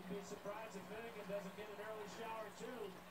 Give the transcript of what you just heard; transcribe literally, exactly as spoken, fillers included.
Wouldn't be surprised if Finnegan doesn't get an early shower, too.